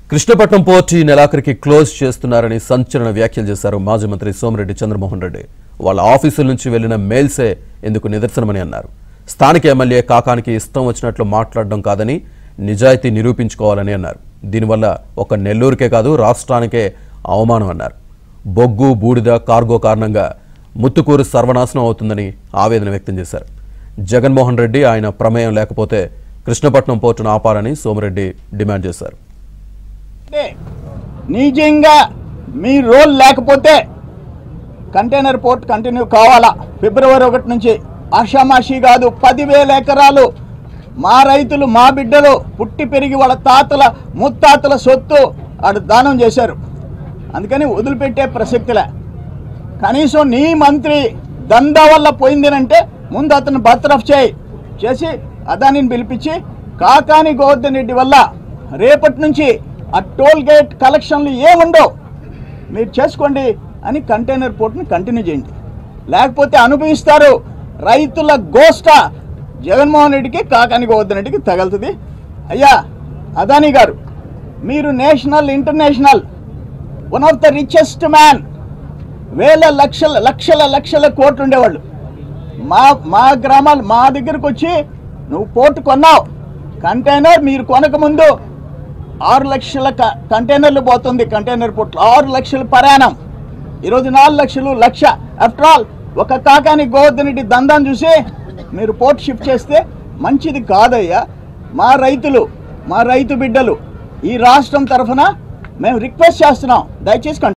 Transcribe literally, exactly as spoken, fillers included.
Krishnapatnam port ఈ నెలాఖరికి close చేస్తున్నారని సంచలన వ్యాఖ్యలు చేశారు మాజీ మంత్రి సోమిరెడ్డి చంద్రమోహన్ రెడ్డి. వాళ్ళ ఆఫీసుల నుంచి వెళ్లిన మెయిల్సే ఎందుకు నిదర్శనమని అన్నారు. స్థానిక ఎమ్మెల్యే కాకానికి ఇష్టం వచ్చినట్లు మాట్లాడడం కాదని నిజాయితీ నిరూపించుకోవాలని అన్నారు. దీనివల్ల ఒక నెల్లూరుకే కాదు రాష్ట్రానికే అవమానం అన్నారు. బొగ్గు బూడిద కార్గో కారణంగా ముత్తుకూరు సర్వనాశనం అవుతుందని ఆవేదన వ్యక్తం చేశారు. జగన్మోహన్ రెడ్డి ఆయన ప్రమేయం లేకపోతే కృష్ణపట్నం పోర్టును ఆపాలని సోమిరెడ్డి డిమాండ్ చేశారు. నిజంగా మీ రోల్ లేకపోతే కంటైనర్ పోర్ట్ కంటిన్యూ కావాలా. ఫిబ్రవరి ఒకటి నుంచి ఆషామాషి కాదు, పదివేల ఎకరాలు మా రైతులు మా బిడ్డలు పుట్టి పెరిగి వాళ్ళ తాతల ముత్తాతల సొత్తు ఆడు దానం చేశారు. అందుకని వదిలిపెట్టే ప్రసక్తిలే. కనీసం నీ మంత్రి దందా వల్ల పోయిందేనంటే ముందు అతను బర్తరఫ్ చేయి చేసి అదానిని పిలిపించి కాకాని గోవర్ధన్ రెడ్డి వల్ల రేపటి నుంచి ఆ టోల్ గేట్ కలెక్షన్లు ఏముండవు మీరు చేసుకోండి అని కంటైనర్ పోర్ట్ని కంటిన్యూ చేయండి. లేకపోతే అనుభవిస్తారు. రైతుల గోష్ట జగన్మోహన్ రెడ్డికి కాకాని గోవర్ధన్ రెడ్డికి తగులుతుంది. అయ్యా అదానీ గారు, మీరు national international one of the richest man. వేల లక్షల లక్షల లక్షల కోట్లు ఉండేవాళ్ళు. మా మా గ్రామాలు మా దగ్గరకు వచ్చి నువ్వు పోర్టు కొన్నావు. కంటైనర్ మీరు కొనకముందు ఆరు లక్షల కంటైనర్లు పోతుంది. కంటైనర్ పోర్ట్లు ఆరు లక్షలు ప్రయాణం, ఈరోజు నాలుగు లక్షలు లక్ష. ఆఫ్టర్ ఆల్ ఒక కాకాని గోవర్ధన్ రెడ్డి దందాన్ని చూసి మీరు పోర్ట్ షిఫ్ట్ చేస్తే మంచిది కాదయ్యా. మా రైతులు మా రైతు బిడ్డలు ఈ రాష్ట్రం తరఫున మేము రిక్వెస్ట్ చేస్తున్నాం, దయచేసి